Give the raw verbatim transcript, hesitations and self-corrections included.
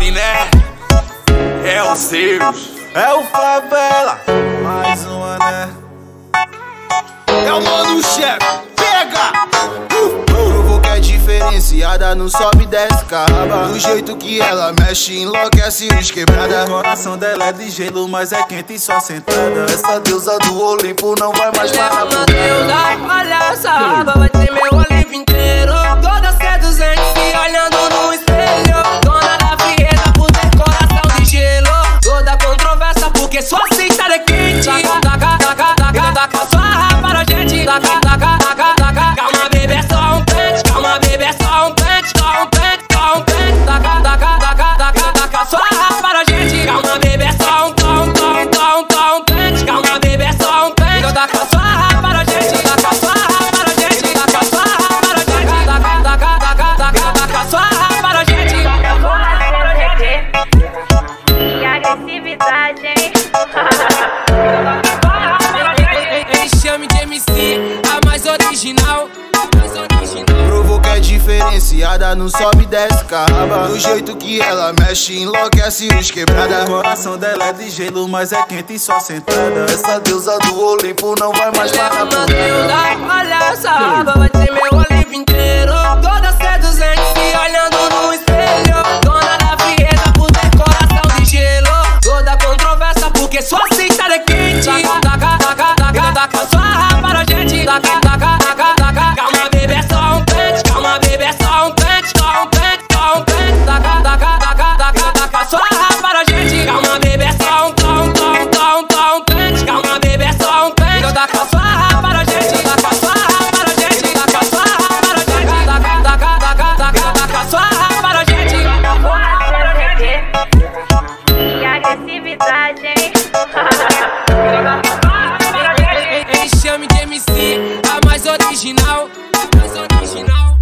sabe, né? É o Sirius, é o Favela, mais uma, né? é o Mano Chefe, pega! Uh, uh. Provou que é diferenciada, não sobe e desce caba. Do jeito que ela mexe, enlouquece os quebrada. O coração dela é de gelo, mas é quente e só sentada. Essa deusa do Olimpo não vai mais parar por nada. Olha essa raba, vai ter meu Olimpo inteiro. Toda seduzente, se olhando no espelho. Dona da frieza por ter coração de gelo. Toda controvérsia porque sua cinta é quente. Taca, taca, taca, taca sua raba na gente. Taca, taca, taca, taca. Calma, bebê, é só um pente. Calma, bebê, é só um pente. Só um pente, só um pente. Taca, taca, taca, taca, taca sua raba na gente. Calma, bebê, é só um tom, tom, tom, tom, pente. Calma, bebê, é só um pente. Taca sua raba na gente. Taca sua raba na gente. Taca sua raba na gente. Taca, taca, taca, taca, taca sua raba na gente. Que agressividade, hein? Ele chama de M C, a mais original. Provou que é diferenciada, não sobe e desce caba. Do jeito que ela mexe, enlouquece os quebrada. O coração dela é de gelo, mas é quente e só sentada. Essa deusa do Olimpo não vai mais parar por nada. Olha essa raba, vai ter meu Olimpo inteiro. Toda seduzente, se olhando no espelho. Dona da frieza por ter coração de gelo. Toda controvérsia porque sua cinta é quente. Taca, taca, taca, taca sua raba na gente. Taca, taca, taca, taca. Calma, bebê, é só um pente. Calma, bebê, é só um pente. Só um pente, só um pente. Taca, taca, taca, taca, taca sua raba na gente. Calma, bebê, é só um tom, tom, tom, tom, pente. Calma, bebê, é só um pente. Taca sua raba na gente. Taca sua raba na gente. Taca sua raba na gente. Taca, taca, taca, taca, taca sua raba na gente. Que agressividade, hein? Ele chama de M C, a mais original. Mais original.